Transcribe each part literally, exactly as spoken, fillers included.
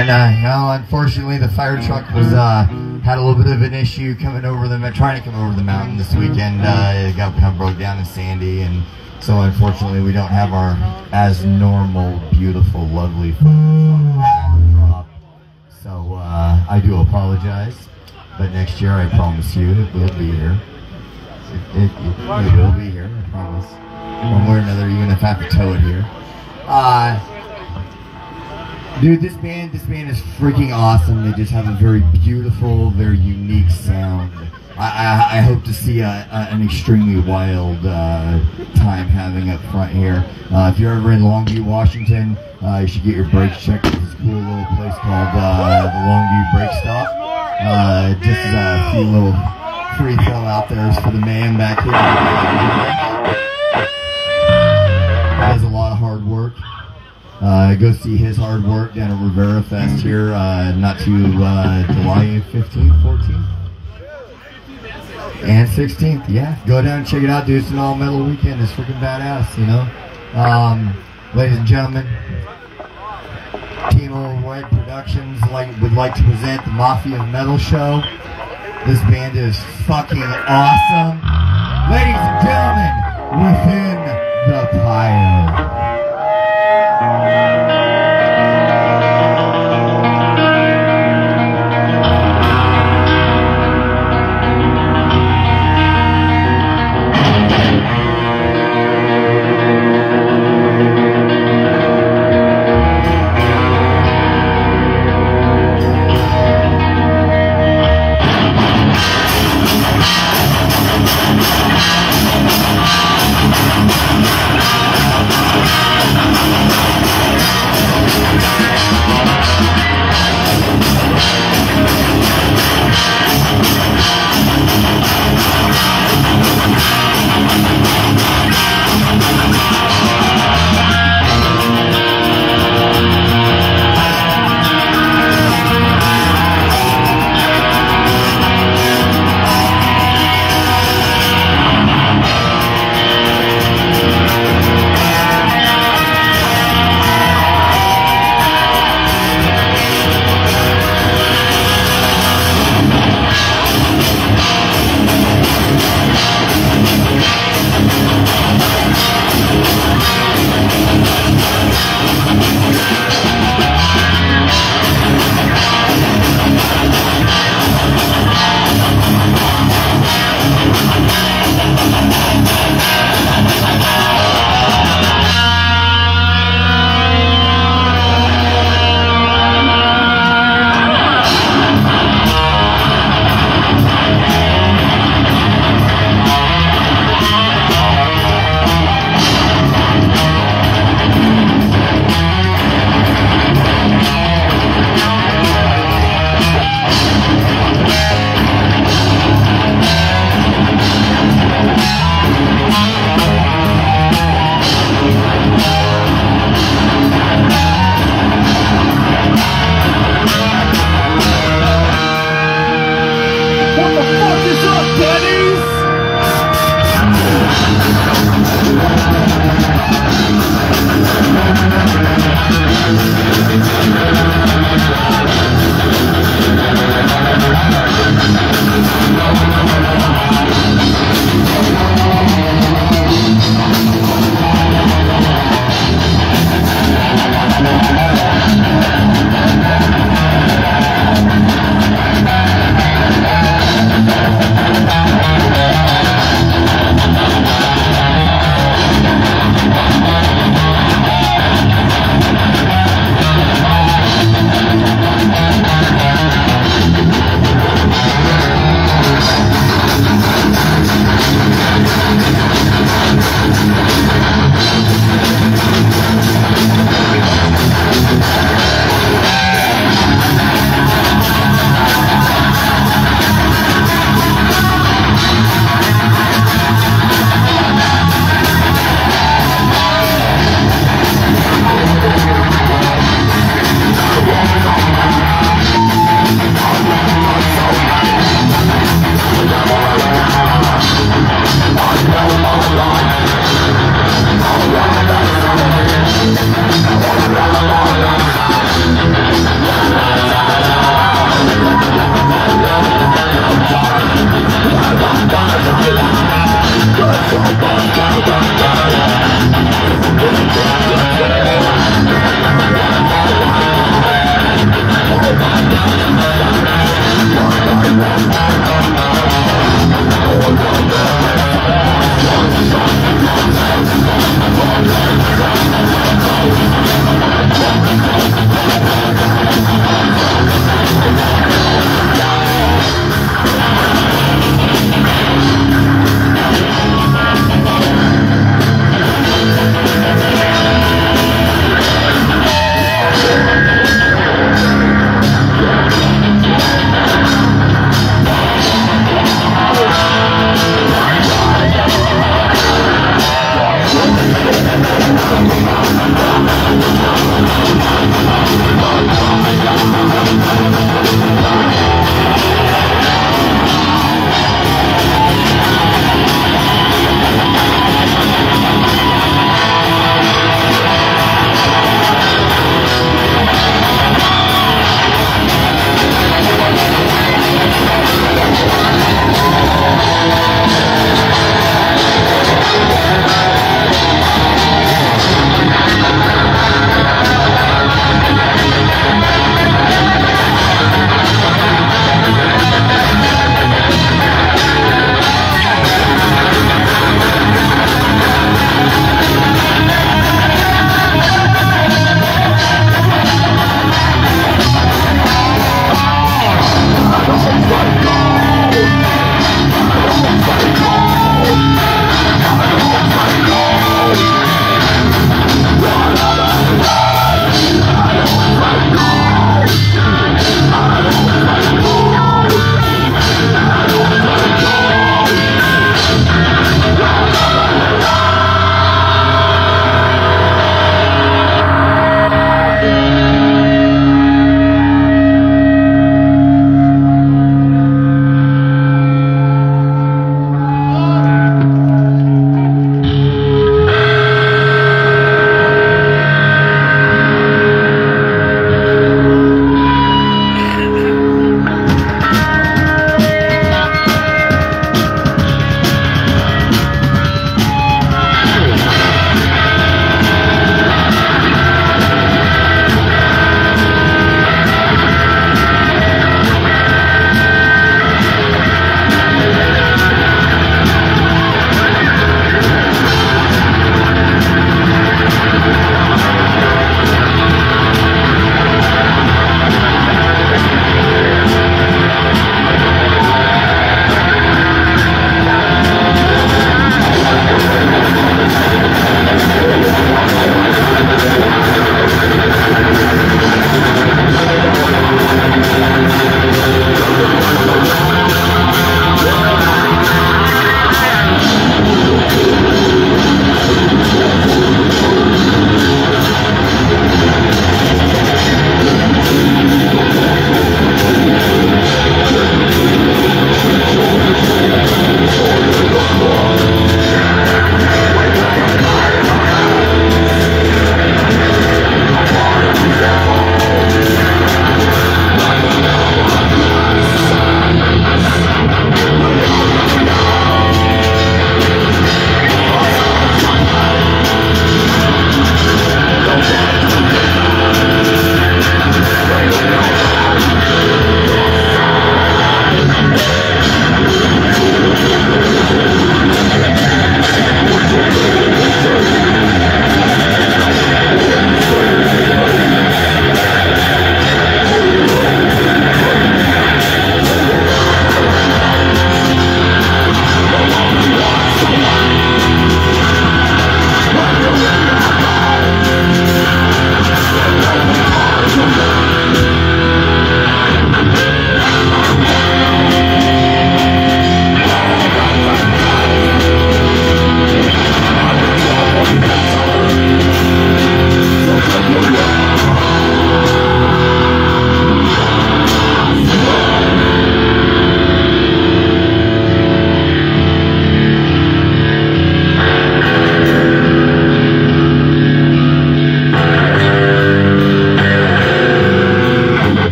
And uh, you know, unfortunately, the fire truck was uh, had a little bit of an issue coming over the trying to come over the mountain this weekend. Uh, it got kind of broke down in Sandy, and so unfortunately, we don't have our as normal, beautiful, lovely drop. So uh, I do apologize, but next year, I promise you, it will be here. It, it, it, it will be here, I promise. One way or another, even if I have to tow it here. Uh, dude, this band, this band is freaking awesome. They just have a very beautiful, very unique sound. I, I, I hope to see a, a, an extremely wild uh, time having up front here. Uh, if you're ever in Longview, Washington, uh, you should get your brakes checked at this cool little place called uh, the Longview Brake Stop. Uh, just a few little free throw out there for the man back here. He does a lot of hard work. Uh, go see his hard work down at Rivera Fest here, uh, not too uh, July fifteenth, fourteenth, and sixteenth. Yeah, go down and check it out, dude. It's an all metal weekend. It's freaking badass, you know. Um, ladies and gentlemen, Team Old White Productions like would like to present the Mafia of Metal show. This band is fucking awesome. Ladies and gentlemen, Within the Pyre. We'll be right back.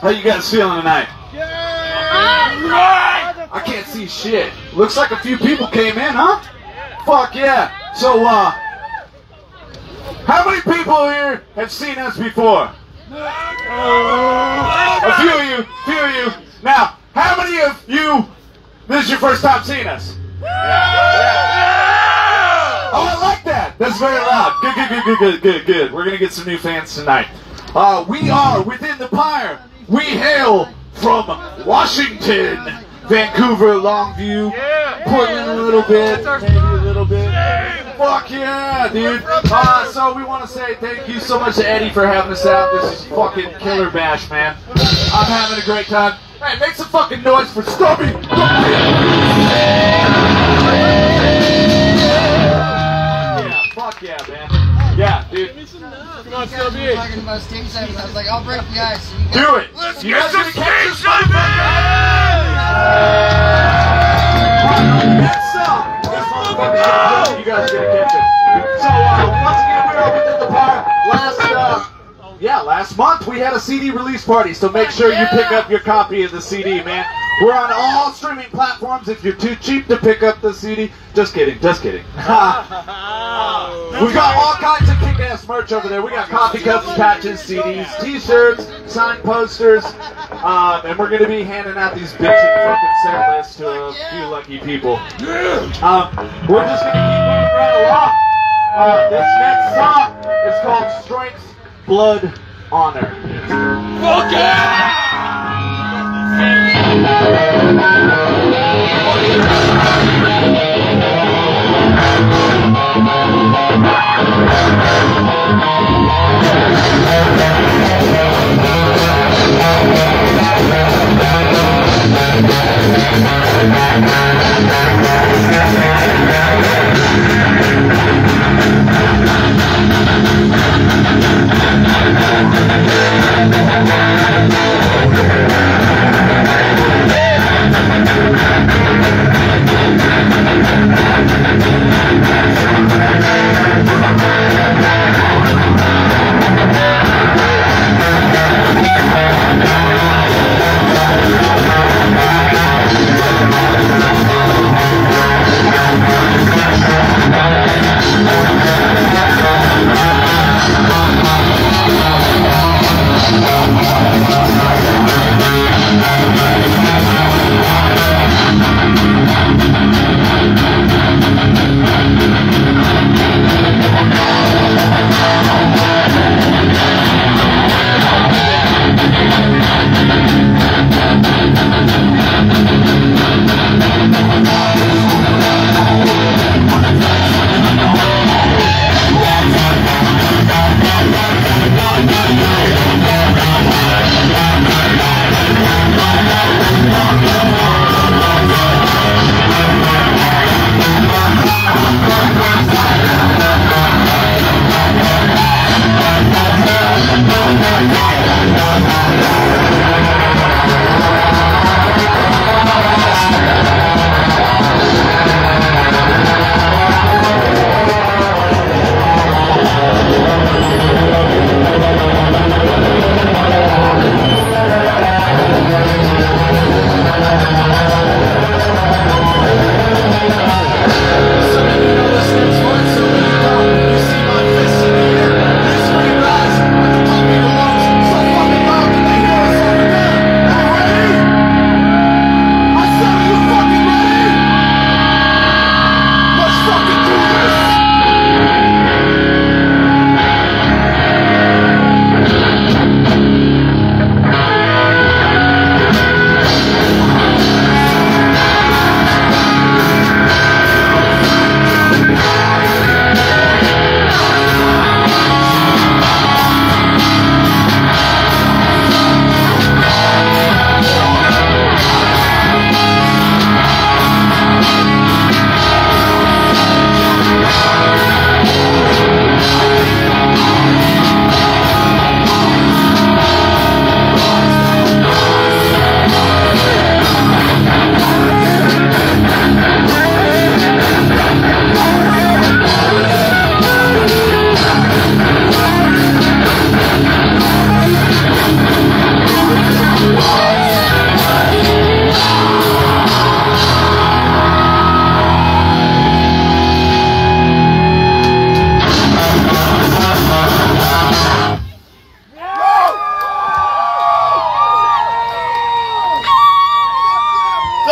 How you guys feeling tonight? I can't see shit. Looks like a few people came in, huh? Fuck yeah. So, uh, how many people here have seen us before? A few of you, few of you. Now, how many of you, this is your first time seeing us? Oh, I like that. That's very loud. Good, good, good, good, good, good, good. We're going to get some new fans tonight. Uh, we are Within the Pyre. We hail from Washington, Vancouver, Longview, Portland a little bit, maybe a little bit. Fuck yeah, dude. Uh, so we want to say thank you so much to Eddie for having us out. This is fucking killer bash, man. I'm having a great time. Hey, make some fucking noise for Stubby. Yeah, fuck yeah, man. Yeah, dude. Come on, Stubby. Talking about stage seven, I was like, I'll break the ice. So you Do it. Let's You get guys some gonna catch stage this seven! Next song. This motherfucker's gonna go. You guys are gonna catch it. So, uh, once again, we are Within the Pyre. Last, uh, yeah, last month we had a C D release party, so make sure you pick up your copy of the C D, man. We're on all streaming platforms. If you're too cheap to pick up the C D, just kidding, just kidding. We've got all kinds of kick-ass merch over there. We got coffee cups, patches, C Ds, T-shirts, signed posters, um, and we're going to be handing out these bitchin' fucking set lists to a few lucky people. Um, we're just going to keep moving right along. Uh, this next song is called Strength, Blood, Honor. Fuck yeah!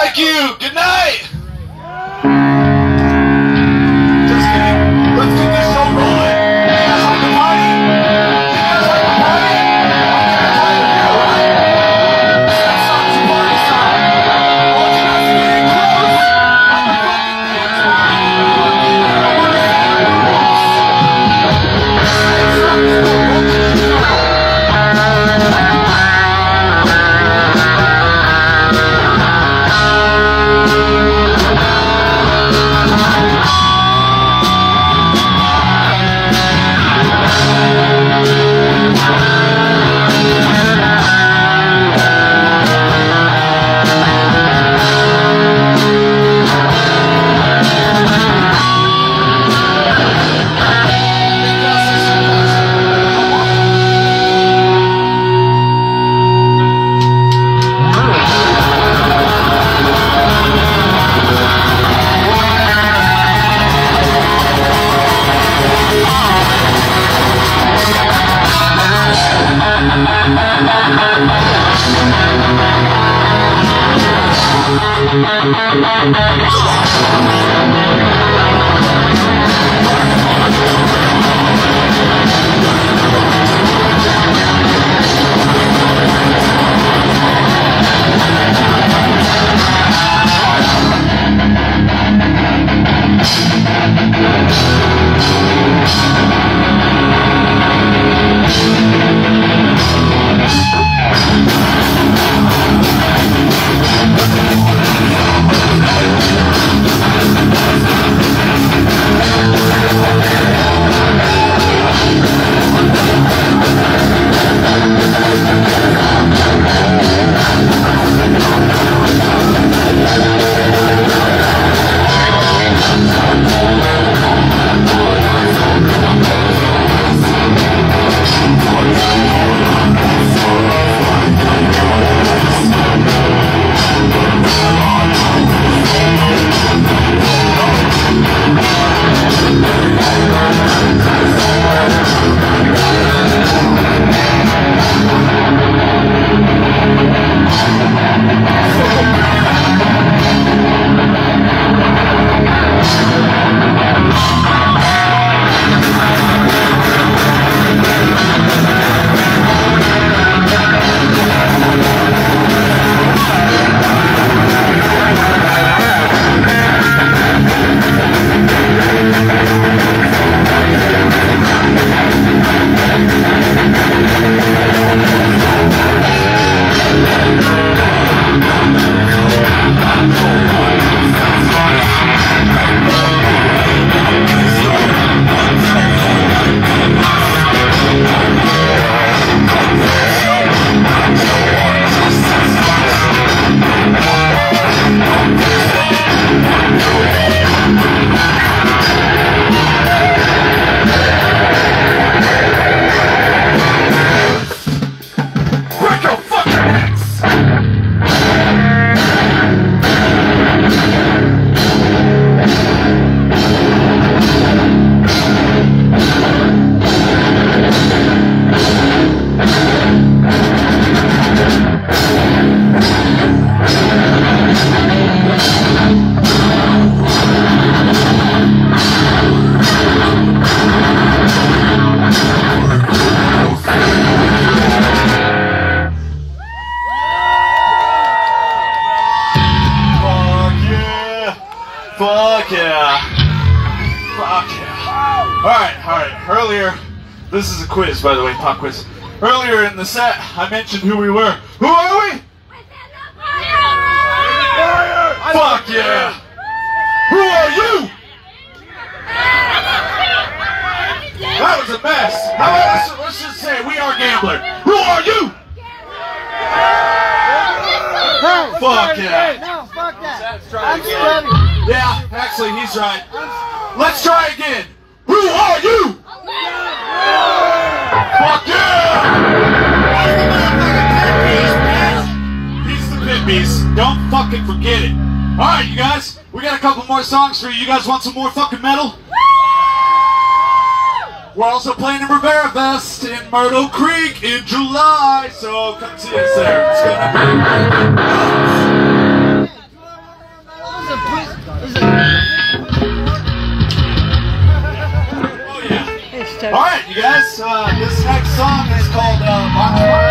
Thank you. Good night. Just kidding. Let's get this show rolling. You guys like the party? You guys like the party? I'm gonna play with you, alright? Let's start some party time. I want you guys to get in close on the fucking dance floor. Fuck yeah. Fuck yeah. Alright, alright. Earlier, this is a quiz, by the way, pop quiz. Earlier in the set, I mentioned who we were. Who are we? Fuck yeah. Who are you? That was a mess. How about let's, let's just say we are Gambler. Who are you? No, fuck yeah. No, fuck that. I'm Stubby. Yeah, actually, he's right. Let's try again. Who are you? Fuck yeah! He's the pit beast. Don't fucking forget it. Alright, you guys, we got a couple more songs for you. You guys want some more fucking metal? We're also playing in Rivera Fest in Myrtle Creek in July, so come see us there. It's gonna be you guys, uh, this next song is called uh, Box Fire.